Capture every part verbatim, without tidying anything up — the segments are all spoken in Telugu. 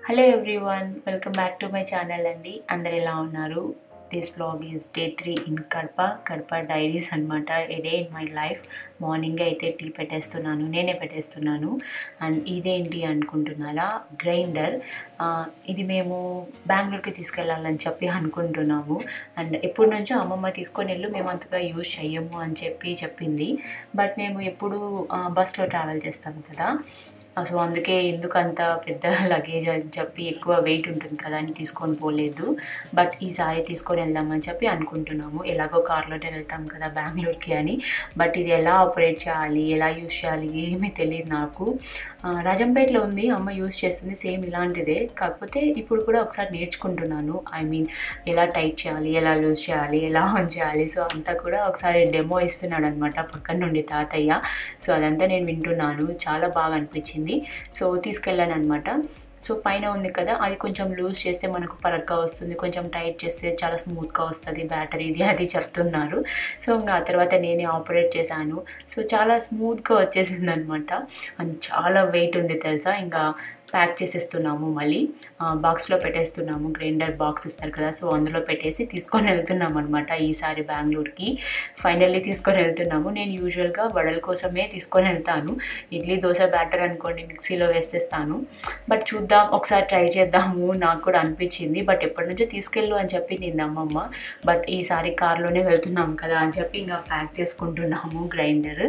Hello everyone, welcome back to my channel అండి. అందరు ఎలా ఉన్నారు? This vlog is day three in Kadpa, Kadpa Diaries అన్నమాట. A day in my life. Morning అయితే టీ పెట్టేస్తున్నాను, నేనే పెట్టేస్తున్నాను. అండ్ ఇదేంటి అనుకుంటున్నారా, గ్రైండర్. ఇది మేము బెంగళూరుకి తీసుకెళ్ళాలని చెప్పి అనుకుంటున్నాము. అండ్ ఎప్పటి నుంచో అమ్మమ్మ తీసుకొని వెళ్ళు, మేము అంతగా యూజ్ చెయ్యము అని చెప్పి చెప్పింది. బట్ మేము ఎప్పుడు బస్లో ట్రావెల్ చేస్తాం కదా, సో అందుకే ఎందుకు అంత పెద్ద లగేజ్ అని చెప్పి ఎక్కువ వెయిట్ ఉంటుంది కదా అని తీసుకొని పోలేదు. బట్ ఈసారి తీసుకొని వెళ్దామని చెప్పి అనుకుంటున్నాము. ఎలాగో కార్లోనే వెళ్తాం కదా బెంగళూరుకి అని. బట్ ఇది ఎలా ఆపరేట్ చేయాలి, ఎలా యూజ్ చేయాలి ఏమీ తెలియదు నాకు. రాజంపేటలో ఉంది, అమ్మ యూజ్ చేస్తుంది సేమ్ ఇలాంటిదే. కాకపోతే ఇప్పుడు కూడా ఒకసారి నేర్చుకుంటున్నాను. ఐ మీన్ ఎలా టైట్ చేయాలి, ఎలా యూజ్ చేయాలి, ఎలా ఆన్ చేయాలి. సో అంతా కూడా ఒకసారి డెమో ఇస్తున్నాడు అనమాట పక్కన నుండి తాతయ్య. సో అదంతా నేను వింటున్నాను, చాలా బాగా అనిపించింది. సో తీసుకెళ్ళాను అనమాట. సో పైన ఉంది కదా, అది కొంచెం లూజ్ చేస్తే మనకు పరగ్గా వస్తుంది, కొంచెం టైట్ చేస్తే చాలా స్మూత్గా వస్తుంది బ్యాటరీది అది చెప్తున్నారు. సో ఇంకా ఆ తర్వాత నేనే ఆపరేట్ చేశాను. సో చాలా స్మూత్గా వచ్చేసింది అనమాట. అండ్ చాలా వెయిట్ ఉంది తెలుసా. ఇంకా ప్యాక్ చేసేస్తున్నాము, మళ్ళీ బాక్స్లో పెట్టేస్తున్నాము. గ్రైండర్ బాక్స్ ఇస్తారు కదా, సో అందులో పెట్టేసి తీసుకొని వెళ్తున్నాం అనమాట ఈసారి బెంగళూరుకి. ఫైనల్లీ తీసుకొని వెళ్తున్నాము. నేను యూజువల్గా వడల కోసమే తీసుకొని వెళ్తాను. ఇడ్లీ దోశ బ్యాటర్ అనుకోండి మిక్సీలో వేసేస్తాను. బట్ చూద్దాం, ఒకసారి ట్రై చేద్దాము నాకు కూడా అనిపించింది. బట్ ఎప్పటి నుంచో తీసుకెళ్ళు అని చెప్పి నేను అమ్మమ్మ. బట్ ఈసారి కార్లోనే వెళ్తున్నాం కదా అని చెప్పి ఇంకా ప్యాక్ చేసుకుంటున్నాము గ్రైండర్.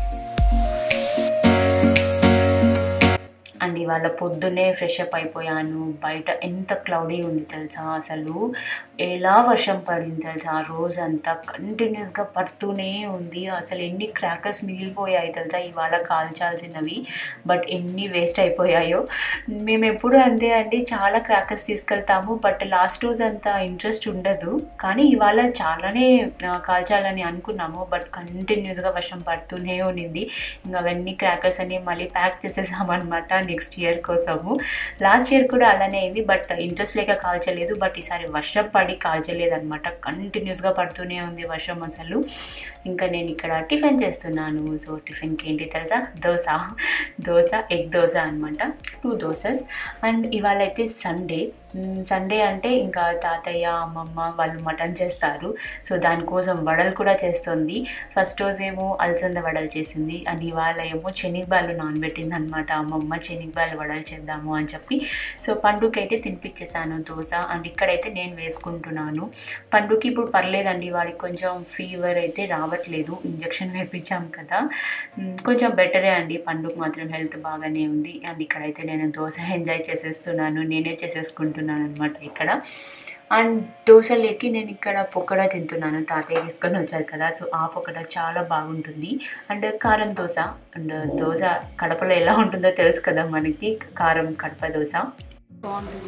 అండ్ ఇవాళ పొద్దున్నే ఫ్రెష్ అప్ అయిపోయాను. బయట ఎంత క్లౌడీ ఉంది తెలుసా, అసలు ఎలా వర్షం పడింది తెలుసా. ఆ రోజంతా కంటిన్యూస్గా పడుతూనే ఉంది. అసలు ఎన్ని క్రాకర్స్ మిగిలిపోయాయి తెలుసా ఇవాళ కాల్చాల్సినవి. బట్ ఎన్ని వేస్ట్ అయిపోయాయో. మేము ఎప్పుడు అంతే అండి, చాలా క్రాకర్స్ తీసుకెళ్తాము. బట్ లాస్ట్ రోజు అంత ఇంట్రెస్ట్ ఉండదు. కానీ ఇవాళ చాలానే కాల్చాలని అనుకున్నాము. బట్ కంటిన్యూస్గా వర్షం పడుతూనే ఉన్నింది. ఇంకా అవన్నీ క్రాకర్స్ అన్ని మళ్ళీ ప్యాక్ చేసేసామన్నమాట నెక్స్ట్ ఇయర్ కోసము. లాస్ట్ ఇయర్ కూడా అలానే అయింది, బట్ ఇంట్రెస్ట్ లేక కాల్చలేదు. బట్ ఈసారి వర్షం పడి కాల్చలేదు అనమాట. కంటిన్యూస్గా పడుతూనే ఉంది వర్షం అసలు. ఇంకా నేను ఇక్కడ టిఫిన్ చేస్తున్నాను. సో టిఫిన్కి ఏంటి తెలుసా, దోశ దోశ ఎగ్ దోశ అనమాట, టూ దోసెస్. అండ్ ఇవాళ అయితే సండే. సండే అంటే ఇంకా తాతయ్య అమ్మమ్మ వాళ్ళు మటన్ చేస్తారు. సో దానికోసం వడలు కూడా చేస్తుంది. ఫస్ట్ రోజేమో అలసంద వడలు చేసింది. అండ్ ఇవాళ ఏమో శనగబాలు నానబెట్టింది అనమాట అమ్మమ్మ. శనగబాలు వడలు చేద్దాము అని చెప్పి. సో పండుకి అయితే తినిపించేసాను దోశ. అండ్ ఇక్కడైతే నేను వేసుకుంటున్నాను. పండుకి ఇప్పుడు పర్లేదండి, వాడికి కొంచెం ఫీవర్ అయితే రావట్లేదు. ఇంజక్షన్ వేయించాం కదా, కొంచెం బెటరే అండి. పండుగ మాత్రం హెల్త్ బాగానే ఉంది. అండ్ ఇక్కడైతే నేను దోశ ఎంజాయ్ చేసేస్తున్నాను, నేనే చేసేసుకుంటున్నాను అనమాట ఇక్కడ. అండ్ దోశలేకి నేను ఇక్కడ పొక్కడా తింటున్నాను. తాతయ్య తీసుకొని వచ్చారు కదా, సో ఆ పొక్కడా చాలా బాగుంటుంది. అండ్ కారం దోశ. అండ్ దోశ కడపలో ఎలా ఉంటుందో తెలుసు కదా మనకి, కారం కడప దోశ బాగుంటుంది.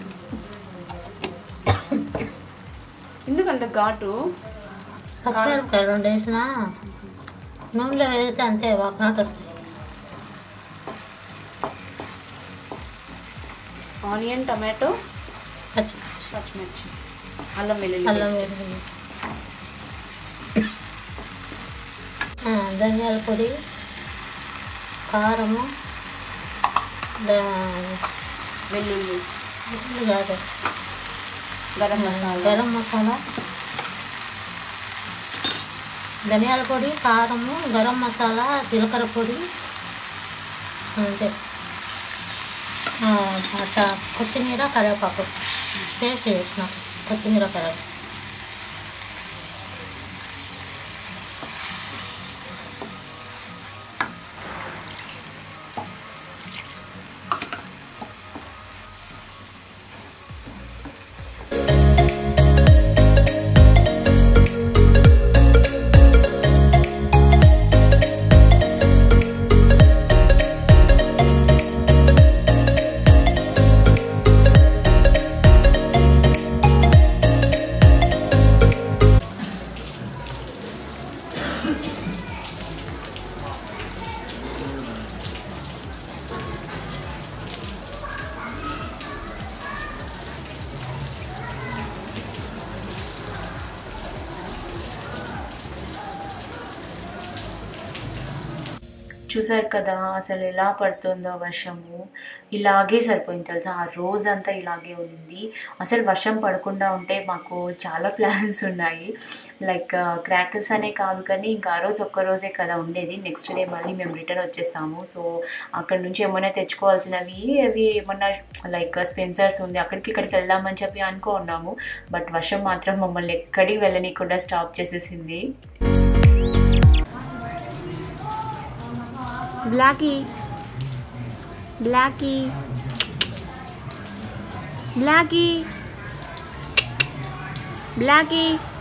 ఎందుకంటే ఘాటు రెండు వేసిన నూనెలో వేస్తే అంతే ఘాటు వస్తాయి. ఆనియన్, టమాటో, పచ్చిమిర్చి పచ్చిమిర్చి, అల్లం వెల్లుల్లి, అల్లం వెల్లుల్లి, ధనియాల పొడి, కారము, వెల్లుల్లి వెల్లుల్లి కాదు గరం మసాలా, గరం మసాలా, ధనియాల పొడి, కారము, గరం మసాలా, జీలకర్ర పొడి, అంతే. అట్లా కొత్తిమీర, కరివేపాకు వేసి చేసిన కొత్తిమీర కరివేపాకు. చూసారు కదా అసలు ఎలా పడుతుందో వర్షము. ఇలాగే సరిపోయింది తెలుసా, ఆ రోజంతా ఇలాగే ఉంది. అసలు వర్షం పడకుండా ఉంటే మాకు చాలా ప్లాన్స్ ఉన్నాయి. లైక్ క్రాకర్స్ అనే కాదు కానీ ఇంకా ఆ రోజు ఒక్క రోజే కదా ఉండేది. నెక్స్ట్ డే మళ్ళీ మేము రిటర్న్ వచ్చేస్తాము. సో అక్కడ నుంచి ఏమైనా తెచ్చుకోవాల్సినవి అవి ఏమన్నా లైక్ స్పెన్సర్స్ ఉంది, అక్కడికి ఇక్కడికి వెళ్దామని చెప్పి అనుకో ఉన్నాము. బట్ వర్షం మాత్రం మమ్మల్ని ఎక్కడికి వెళ్ళనీయకుండా స్టాప్ చేసేసింది. Blacky Blacky Blacky Blacky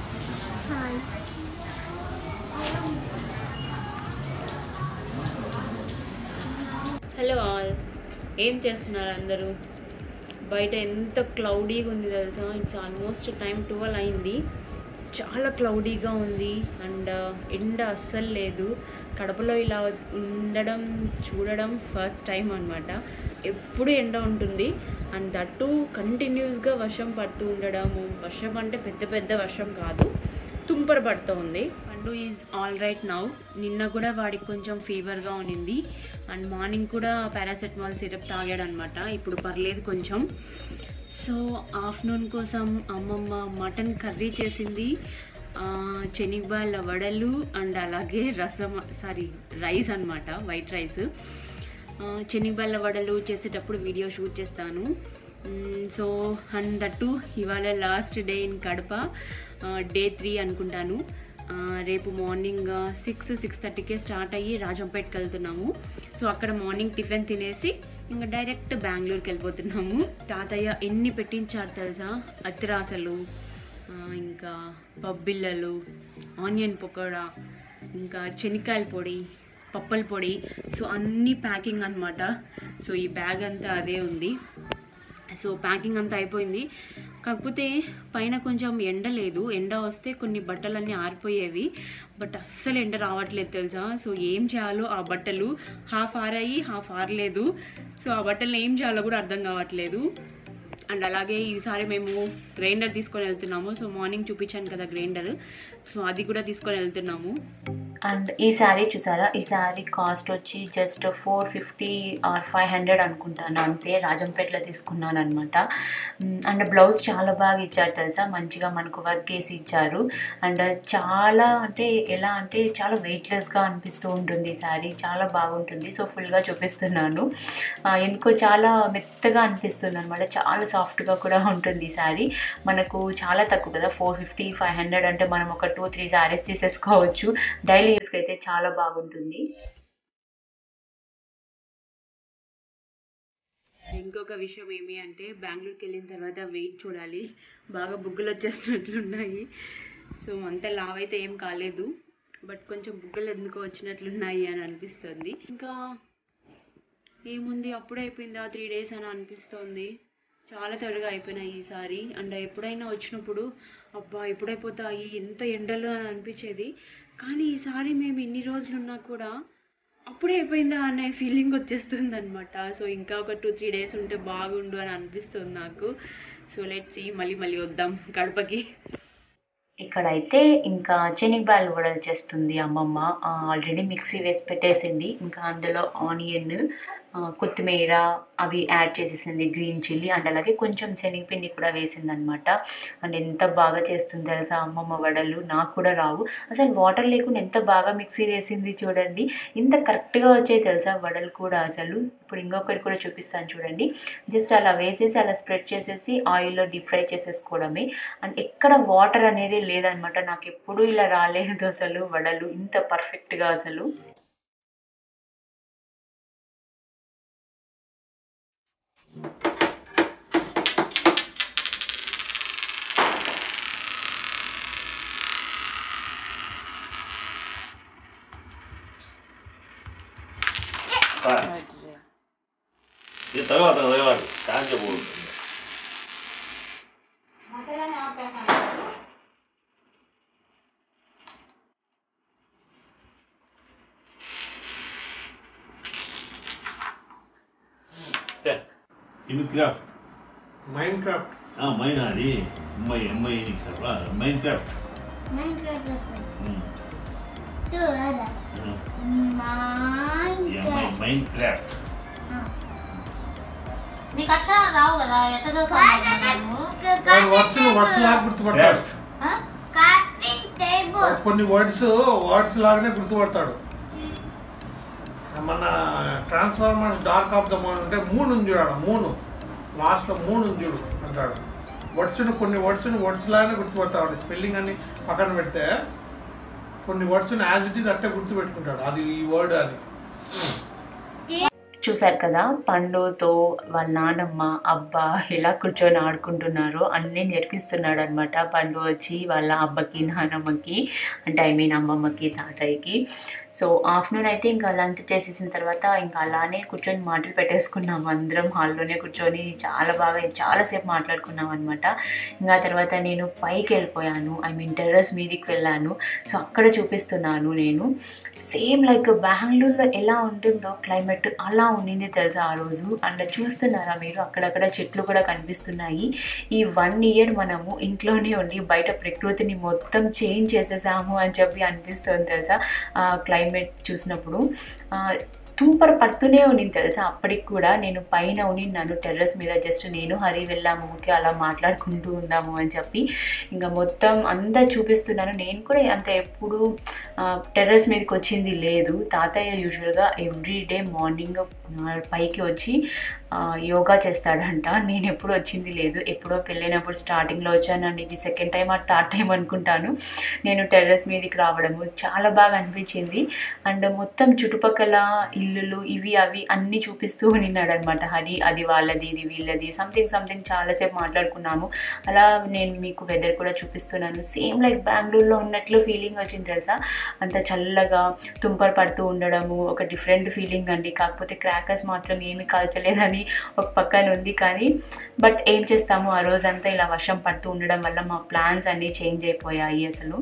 hello all, ఏం చేస్తున్నారు అందరూ? బయట ఎంత క్లౌడీగా ఉంది తెలుసా. ఇట్స్ ఆల్మోస్ట్ టైం ట్వెల్వ్ అయింది. చాలా క్లౌడీగా ఉంది అండ్ ఎండ అస్సలు లేదు. కడపలో ఇలా ఉండడం చూడడం ఫస్ట్ టైం అనమాట. ఎప్పుడు ఎండ ఉంటుంది అండ్ దట్టు కంటిన్యూస్గా వర్షం పడుతూ ఉండడము. వర్షం అంటే పెద్ద పెద్ద వర్షం కాదు, తుంపర పడుతూ ఉంది. పండు ఈజ్ ఆల్ రైట్ నౌ. నిన్న కూడా వాడికి కొంచెం ఫీవర్గా ఉండింది అండ్ మార్నింగ్ కూడా పారాసెటమాల్ సిరప్ తాగాడనమాట. ఇప్పుడు పర్లేదు కొంచెం. సో ఆఫ్టర్నూన్ కోసం అమ్మమ్మ మటన్ కర్రీ చేసింది, శనగబాళ్ళ వడలు అండ్ అలాగే రసం సారీ రైస్ అనమాట, వైట్ రైస్. శనగబాళ్ళ వడలు చేసేటప్పుడు వీడియో షూట్ చేస్తాను. సో అండ్ దట్టు ఇవాళ last day in Kadapa, day three అనుకుంటాను. రేపు మార్నింగ్ సిక్స్ సిక్స్ థర్టీకే స్టార్ట్ అయ్యి రాజంపేటకి వెళ్తున్నాము. సో అక్కడ మార్నింగ్ టిఫిన్ తినేసి ఇంకా డైరెక్ట్ బెంగళూరుకి వెళ్ళిపోతున్నాము. తాతయ్య ఎన్ని పెట్టించారు తెలుసా, అత్తిరాసలు, ఇంకా పబ్బిళ్ళలు, ఆనియన్ పకోడా, ఇంకా శనక్కాయల పొడి, పప్పల పొడి. సో అన్నీ ప్యాకింగ్ అనమాట. సో ఈ బ్యాగ్ అంతా అదే ఉంది. సో ప్యాకింగ్ అంతా అయిపోయింది. కాకపోతే పైన కొంచెం ఎండ లేదు. ఎండ వస్తే కొన్ని బట్టలన్నీ ఆరిపోయేవి, బట్ అస్సలు ఎండ రావట్లేదు తెలుసా. సో ఏం చేయాలో, ఆ బట్టలు హాఫ్ ఆరాయి హాఫ్ ఆరలేదు. సో ఆ బట్టలు ఏం చేయాలో కూడా అర్థం కావట్లేదు. అండ్ అలాగే ఈసారి మేము గ్రైండర్ తీసుకొని వెళ్తున్నాము. సో మార్నింగ్ చూపించాను కదా గ్రైండర్, సో అది కూడా తీసుకొని వెళ్తున్నాము. అండ్ ఈ శారీ చూసారా, ఈ శారీ కాస్ట్ వచ్చి just four fifty or five hundred అనుకుంటాను అంతే. రాజంపేటలో తీసుకున్నాను అనమాట. అండ్ బ్లౌజ్ చాలా బాగా ఇచ్చారు తెలుసా, మంచిగా మనకు వర్క్ వేసి ఇచ్చారు. అండ్ చాలా అంటే ఎలా అంటే చాలా వెయిట్లెస్గా అనిపిస్తూ ఉంటుంది ఈ శారీ, చాలా బాగుంటుంది. సో ఫుల్గా చూపిస్తున్నాను, ఎందుకో చాలా మెత్తగా అనిపిస్తుంది అనమాట, చాలా సాఫ్ట్గా కూడా ఉంటుంది ఈ శారీ. మనకు చాలా తక్కువ కదా, ఫోర్ ఫిఫ్టీ ఫైవ్ హండ్రెడ్ అంటే మనం ఒక టూ త్రీ శారీస్ తీసేసుకోవచ్చు. డైలీ యూస్కి అయితే చాలా బాగుంటుంది. ఇంకొక విషయం ఏమి అంటే, బెంగళూరుకి వెళ్ళిన తర్వాత వెయిట్ చూడాలి, బాగా బుగ్గలు వచ్చేసినట్లున్నాయి. సో అంత లావ్ అయితే ఏం కాలేదు, బట్ కొంచెం బుగ్గలు ఎందుకో వచ్చినట్లున్నాయి అని అనిపిస్తుంది. ఇంకా ఏముంది, అప్పుడే అయిపోయిందా త్రీ డేస్ అని అనిపిస్తుంది. చాలా త్వరగా అయిపోయినాయి ఈసారి. అండ్ ఎప్పుడైనా వచ్చినప్పుడు అబ్బా ఎప్పుడైపోతాయి ఎంత ఎండలు అని అనిపించేది. కానీ ఈసారి మేము ఇన్ని రోజులు ఉన్నా కూడా అప్పుడే అయిపోయిందా అనే ఫీలింగ్ వచ్చేస్తుంది అనమాట. సో ఇంకా ఒక టూ త్రీ డేస్ ఉంటే బాగుండు అని అనిపిస్తుంది నాకు. సో లెట్స్ సీ, మళ్ళీ మళ్ళీ వద్దాం కడపకి. ఇక్కడైతే ఇంకా శనగబాయలు వడలు చేస్తుంది అమ్మమ్మ. ఆల్రెడీ మిక్సీ వేసి పెట్టేసింది. ఇంకా అందులో ఆనియన్, కొత్తిమీర అవి యాడ్ చేసేసింది, గ్రీన్ చిల్లీ అండ్ అలాగే కొంచెం శనగపిండి కూడా వేసింది అనమాట. అండ్ ఎంత బాగా చేస్తుంది తెలుసా అమ్మమ్మ వడలు, నాకు కూడా రావు. అసలు వాటర్ లేకుండా ఎంత బాగా మిక్సీ వేసింది చూడండి, ఇంత కరెక్ట్గా వచ్చాయి తెలుసా వడలు కూడా అసలు. ఇప్పుడు ఇంకొకటి కూడా చూపిస్తాను చూడండి. జస్ట్ అలా వేసేసి అలా స్ప్రెడ్ చేసేసి ఆయిల్లో డీప్ ఫ్రై చేసేసుకోవడమే. అండ్ ఎక్కడ వాటర్ అనేది లేదనమాట. నాకు ఎప్పుడూ ఇలా రాలేదు అసలు వడలు ఇంత పర్ఫెక్ట్గా అసలు. ఇది తర్వాత తర్వాత కాంచబోతుంది. ఇది క్రాఫ్ట్, మైండ్ క్రాఫ్ట్. మైన్ అది అమ్మాయి అమ్మాయి Minecraft. Mind craft mind craft నీకు అక్షరాలు రావు కదా ఎట్లా చదువుతావు వర్డ్స్ వర్డ్స్ లాగా గుర్తుపడతాడు కొన్ని వర్డ్స్ వర్డ్స్ లాగానే గుర్తుపడతాడు మన Transformers dark of the moon అంటే మూన్ ఉంది చూడాడు మూను లాస్ట్లో మూన్ ఉంది చూడు అంటాడు వర్డ్స్ను కొన్ని వర్డ్స్ని వర్డ్స్ లాగానే గుర్తుపడతాడు స్పెల్లింగ్ అన్ని పక్కన పెడితే కొన్ని వర్డ్స్ని యాజ్ ఇట్ ఈస్ అట్టే గుర్తుపెట్టుకుంటాడు అది ఈ వర్డ్ అని చూసారు కదా పండుతో వాళ్ళ నానమ్మ అబ్బా ఎలా కూర్చొని ఆడుకుంటున్నారో అన్నీ నేర్పిస్తున్నాడు అనమాట. పండు వచ్చి వాళ్ళ అబ్బకి నానమ్మకి అంటే ఐ మీన్ అమ్మమ్మకి తాతయ్యకి. సో ఆఫ్టర్నూన్ అయితే ఇంకా లంచ్ చేసేసిన తర్వాత ఇంకా అలానే కూర్చొని మాటలు పెట్టేసుకున్నాము అందరం హాల్లోనే కూర్చొని చాలా బాగా చాలాసేపు మాట్లాడుకున్నాం అనమాట. ఇంకా తర్వాత నేను పైకి వెళ్ళిపోయాను ఐ మీన్ టెర్రస్ మీదికి వెళ్ళాను. సో అక్కడ చూపిస్తున్నాను నేను సేమ్ లైక్ బెంగళూరులో ఎలా ఉంటుందో క్లైమేట్ అలా ఉండింది తెలుసా ఆ రోజు. అండ్ చూస్తున్నారా మీరు అక్కడక్కడ చెట్లు కూడా కనిపిస్తున్నాయి. ఈ వన్ ఇయర్ మనము ఇంట్లోనే ఉండి బయట ప్రకృతిని మొత్తం చేంజ్ చేసేసాము అని చెప్పి అనిపిస్తుంది తెలుసా ఆ క్లైమేట్ చూసినప్పుడు. తుంపర పడుతూనే ఉండింది తెలుసా అప్పటికి కూడా. నేను పైన ఉన్నాను టెర్రస్ మీద, జస్ట్ నేను హరి వెళ్ళాము ఓకే అలా మాట్లాడుకుంటూ ఉందాము అని చెప్పి ఇంకా మొత్తం అంతా చూపిస్తున్నాను. నేను కూడా అంత ఎప్పుడు టెర్రస్ మీదకి వచ్చింది లేదు. తాతయ్య యూజువల్గా ఎవ్రీ డే మార్నింగ్ పైకి వచ్చి యోగా చేస్తాడంట. నేను ఎప్పుడు వచ్చింది లేదు. ఎప్పుడో పెళ్ళైనప్పుడు స్టార్టింగ్లో వచ్చానండి. ఇది సెకండ్ టైం ఆ థర్డ్ టైం అనుకుంటాను నేను టెర్రస్ మీదకి రావడము. చాలా బాగా అనిపించింది. అండ్ మొత్తం చుట్టుపక్కల ఇల్లులు ఇవి అవి అన్నీ చూపిస్తూ ఉన్నాడు అనమాట హరి. అది వాళ్ళది ఇది వీళ్ళది సంథింగ్ సంథింగ్ చాలాసేపు మాట్లాడుకున్నాము. అలా నేను మీకు వెదర్ కూడా చూపిస్తున్నాను. సేమ్ లైక్ బెంగళూరులో ఉన్నట్లు ఫీలింగ్ వచ్చింది తెలుసా. అంత చల్లగా తుంపర పడుతూ ఉండడము ఒక డిఫరెంట్ ఫీలింగ్ అండి. కాకపోతే క్రాకర్స్ మాత్రం ఏమీ కాల్చలేదని ఒక పక్కన ఉంది. కానీ బట్ ఏం చేస్తాము ఆ రోజంతా ఇలా వర్షం పడుతూ ఉండడం వల్ల మా ప్లాన్స్ అన్నీ చేంజ్ అయిపోయాయి అసలు.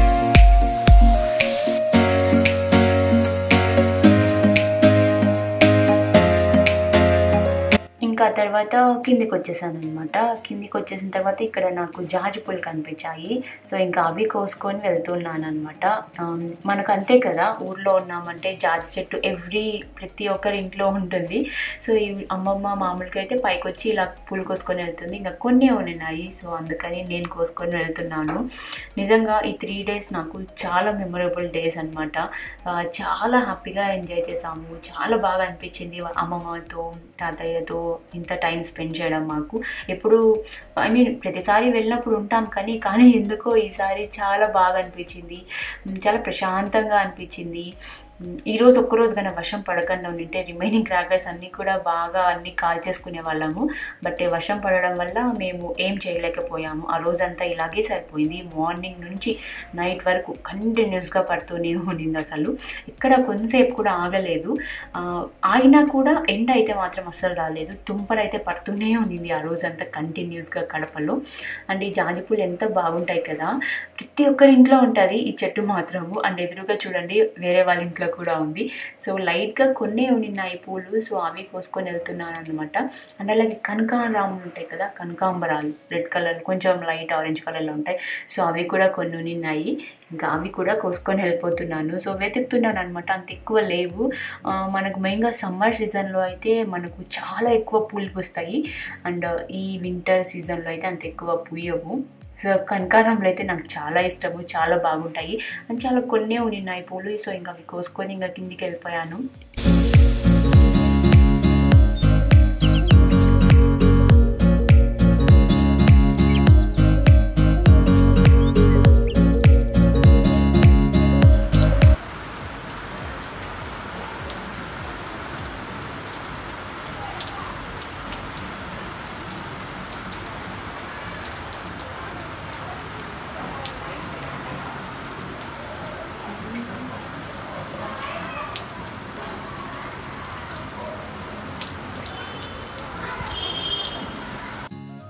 ఇంకా తర్వాత కిందికి వచ్చేసాను అనమాట. కిందికి వచ్చేసిన తర్వాత ఇక్కడ నాకు జాజి పూలు కనిపించాయి. సో ఇంకా అవి కోసుకొని వెళ్తున్నాను అనమాట. మనకు అంతే కదా ఊర్లో ఉన్నామంటే జాజి చెట్టు ఎవ్రీ ప్రతి ఒక్కరి ఇంట్లో ఉంటుంది. సో ఈ అమ్మమ్మ మామూలుగా అయితే పైకి వచ్చి ఇలా పూలు కోసుకొని వెళ్తుంది. ఇంకా కొన్ని ఉన్నాయి సో అందుకని నేను కోసుకొని వెళ్తున్నాను. నిజంగా ఈ త్రీ డేస్ నాకు చాలా మెమొరబుల్ డేస్ అనమాట. చాలా హ్యాపీగా ఎంజాయ్ చేసాము. చాలా బాగా అనిపించింది అమ్మమ్మతో తాతయ్యతో ఇంత టైం స్పెండ్ చేయడం. మాకు ఎప్పుడు ఐ మీన్ ప్రతిసారి వెళ్ళినప్పుడు ఉంటాం కానీ కానీ ఎందుకో ఈసారి చాలా బాగా అనిపించింది. చాలా ప్రశాంతంగా అనిపించింది. ఈరోజు ఒక్కరోజు కన్నా వర్షం పడకుండా ఉంటే రిమైనింగ్ క్రాకర్స్ అన్నీ కూడా బాగా అన్నీ కాల్ చేసుకునే వాళ్ళము. బట్ వర్షం పడడం వల్ల మేము ఏం చేయలేకపోయాము. ఆ రోజంతా ఇలాగే సరిపోయింది. మార్నింగ్ నుంచి నైట్ వరకు కంటిన్యూస్గా పడుతూనే ఉండింది. అసలు ఇక్కడ కొంతసేపు కూడా ఆగలేదు. ఆగినా కూడా ఎండ అయితే మాత్రం అస్సలు రాలేదు. తుంపర అయితే పడుతూనే ఉండింది ఆ రోజంతా కంటిన్యూస్గా కడపలో. అండ్ ఈ జాజి పూలు ఎంత బాగుంటాయి కదా. ప్రతి ఒక్కరి ఇంట్లో ఉంటుంది ఈ చెట్టు మాత్రము. అండ్ ఎదురుగా చూడండి వేరే వాళ్ళ ఇంట్లో కూడా ఉంది. సో లైట్గా కొన్ని ఉన్నాయి పూలు. సో అవి కోసుకొని వెళ్తున్నాను అనమాట. అండ్ అలాగే కనకాంబరాలు ఉంటాయి కదా కనకాంబరాలు రెడ్ కలర్ కొంచెం లైట్ ఆరెంజ్ కలర్లో ఉంటాయి. సో అవి కూడా కొన్ని ఉన్నాయి. ఇంకా అవి కూడా కోసుకొని వెళ్ళిపోతున్నాను. సో వెతుకుతున్నాను అనమాట. అంత ఎక్కువ లేవు. మనకు మెయిన్గా సమ్మర్ సీజన్లో అయితే మనకు చాలా ఎక్కువ పూలు పూస్తాయి. అండ్ ఈ వింటర్ సీజన్లో అయితే అంత ఎక్కువ పూయవు. సో కనకాంబరాలు అయితే నాకు చాలా ఇష్టము. చాలా బాగుంటాయి అండ్ చాలా కొన్ని ఉన్నాయి పూలు. సో ఇంకా అవి కోసుకొని ఇంకా కిందికి వెళ్ళిపోయాను.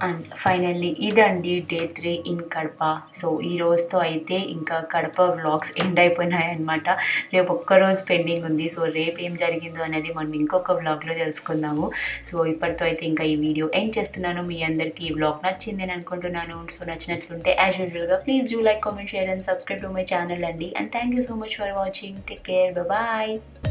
అండ్ ఫైనల్లీ ఇదండి day three in Kadapa. So ఈ రోజుతో అయితే ఇంకా కడప వ్లాగ్స్ ఎండ్ అయిపోయినాయి అనమాట. రేపు ఒక్కరోజు పెండింగ్ ఉంది. సో రేపు ఏం జరిగిందో అనేది మనం ఇంకొక వ్లాగ్లో తెలుసుకుందాము. సో ఇప్పటితో అయితే ఇంకా ఈ వీడియో ఎండ్ చేస్తున్నాను. మీ అందరికీ ఈ వ్లాగ్ నచ్చింది అని అనుకుంటున్నాను. సో నచ్చినట్లుంటే యాజ్ యూజువల్గా please do like, comment, share and subscribe to my channel అండి. And thank you so much for watching. Take care, bye.